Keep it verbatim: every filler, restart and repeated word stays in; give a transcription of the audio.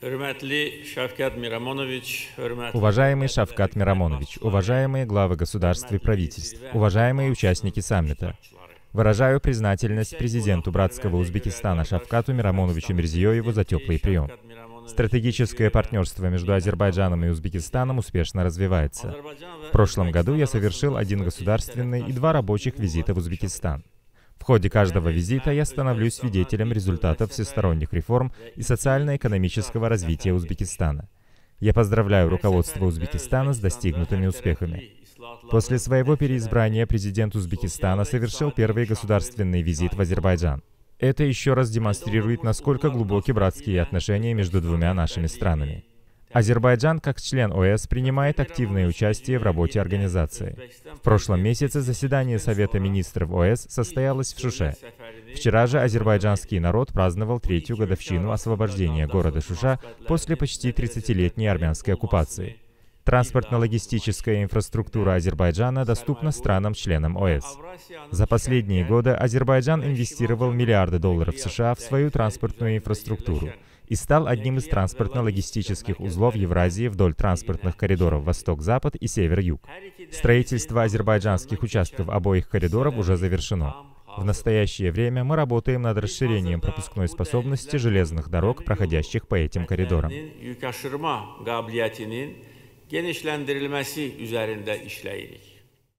Уважаемый Шавкат Мирамонович, уважаемые главы государств и правительств, уважаемые участники саммита, выражаю признательность президенту братского Узбекистана Шавкату Мирамоновичу Мирзиёеву за теплый прием. Стратегическое партнерство между Азербайджаном и Узбекистаном успешно развивается. В прошлом году я совершил один государственный и два рабочих визита в Узбекистан. В ходе каждого визита я становлюсь свидетелем результатов всесторонних реформ и социально-экономического развития Узбекистана. Я поздравляю руководство Узбекистана с достигнутыми успехами. После своего переизбрания президент Узбекистана совершил первый государственный визит в Азербайджан. Это еще раз демонстрирует, насколько глубоки братские отношения между двумя нашими странами. Азербайджан, как член О Э С, принимает активное участие в работе организации. В прошлом месяце заседание Совета министров О Э С состоялось в Шуше. Вчера же азербайджанский народ праздновал третью годовщину освобождения города Шуша после почти тридцатилетней армянской оккупации. Транспортно-логистическая инфраструктура Азербайджана доступна странам-членам О Э С. За последние годы Азербайджан инвестировал миллиарды долларов США в свою транспортную инфраструктуру и стал одним из транспортно-логистических узлов Евразии вдоль транспортных коридоров Восток-Запад и Север-Юг. Строительство азербайджанских участков обоих коридоров уже завершено. В настоящее время мы работаем над расширением пропускной способности железных дорог, проходящих по этим коридорам. genişlendirilmesi üzerinde işleyirik.